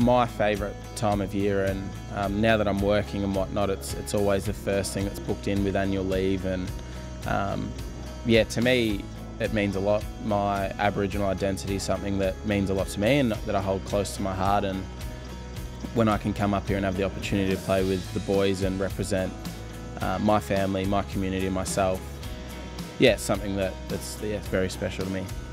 my favourite time of year, and now that I'm working and whatnot, it's always the first thing that's booked in with annual leave, and yeah, to me it means a lot. My Aboriginal identity is something that means a lot to me and that I hold close to my heart, and when I can come up here and have the opportunity to play with the boys and represent my family, my community and myself, yeah, it's something that's very special to me.